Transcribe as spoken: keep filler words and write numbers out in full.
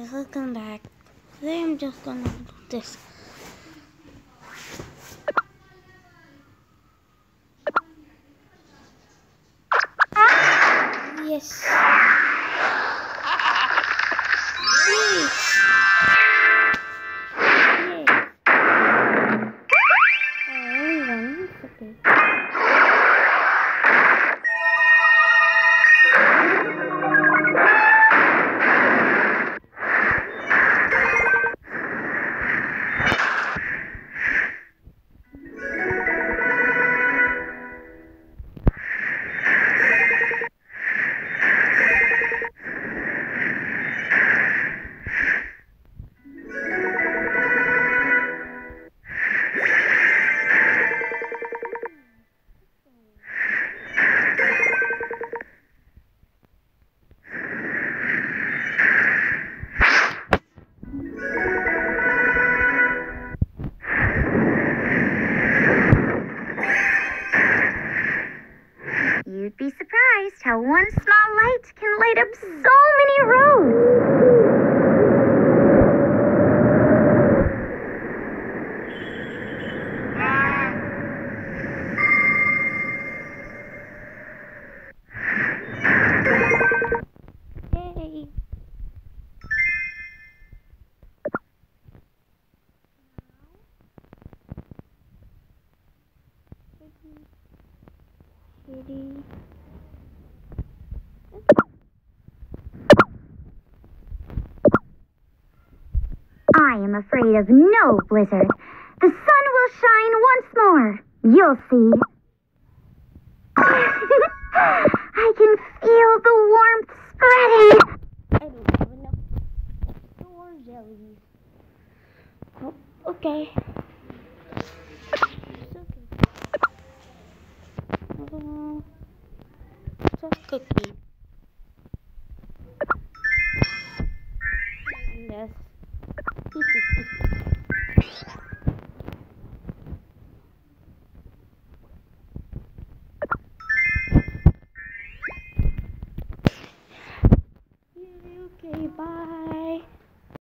Welcome back. Today I'm just gonna do this. Yes. Yes. Yes. Only one. Okay. You'd be surprised how one small light can light up so many roads. Yay. Kitty. I am afraid of no blizzard. The sun will shine once more. You'll see. I can feel the warmth spreading. I don't have enough store jellies. Oh, okay. It's okay. Uh, it's a cookie.